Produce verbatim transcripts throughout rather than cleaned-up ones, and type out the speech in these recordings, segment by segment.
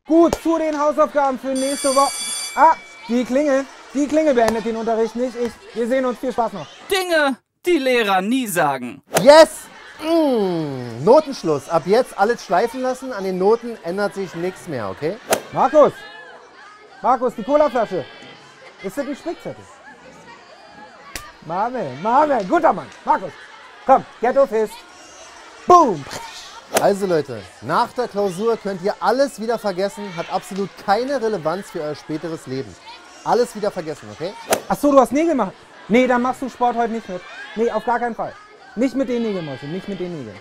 Gut, zu den Hausaufgaben für nächste Woche. Ah, die Klingel. Die Klingel beendet den Unterricht, nicht ich. Wir sehen uns. Viel Spaß noch. Dinge, die Lehrer nie sagen. Yes! Mmh, Notenschluss. Ab jetzt alles schleifen lassen. An den Noten ändert sich nichts mehr, okay? Markus. Markus, die Colaflasche. Ist das ein Spickzettel? Marmel, Marmel. Guter Mann. Markus. Komm, Ghetto Fist. Boom. Also Leute, nach der Klausur könnt ihr alles wieder vergessen. Hat absolut keine Relevanz für euer späteres Leben. Alles wieder vergessen, okay? Ach so, du hast Nägel gemacht. Nee, dann machst du Sport heute nicht mit. Nee, auf gar keinen Fall. Nicht mit den Nägeln, Mäuschen, nicht mit den Nägeln.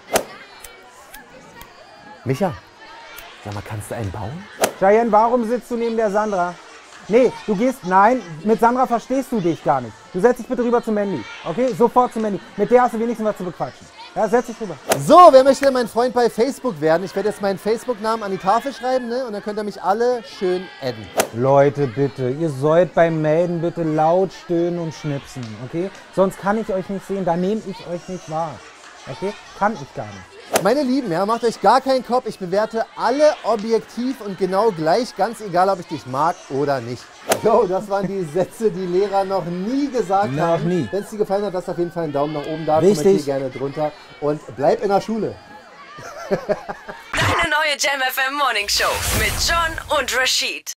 Micha, sag mal, kannst du einen bauen? Cheyenne, warum sitzt du neben der Sandra? Nee, du gehst, nein, mit Sandra verstehst du dich gar nicht. Du setz dich bitte rüber zu Mandy, okay? Sofort zu Mandy. Mit der hast du wenigstens was zu bequatschen. Ja, setz dich rüber. So, wer möchte denn mein Freund bei Facebook werden? Ich werde jetzt meinen Facebook-Namen an die Tafel schreiben, ne? Und dann könnt ihr mich alle schön adden. Leute, bitte, ihr sollt beim Melden bitte laut stöhnen und schnipsen, okay? Sonst kann ich euch nicht sehen, da nehme ich euch nicht wahr. Okay? Kann ich gar nicht. Meine Lieben, ja, macht euch gar keinen Kopf. Ich bewerte alle objektiv und genau gleich, ganz egal, ob ich dich mag oder nicht. Jo, das waren die Sätze, die Lehrer noch nie gesagt noch haben. Nie. Wenn es dir gefallen hat, lasst auf jeden Fall einen Daumen nach oben da. Richtig. Kommentier gerne drunter und bleib in der Schule. Deine neue Jam F M Morning Show mit John und Rashid.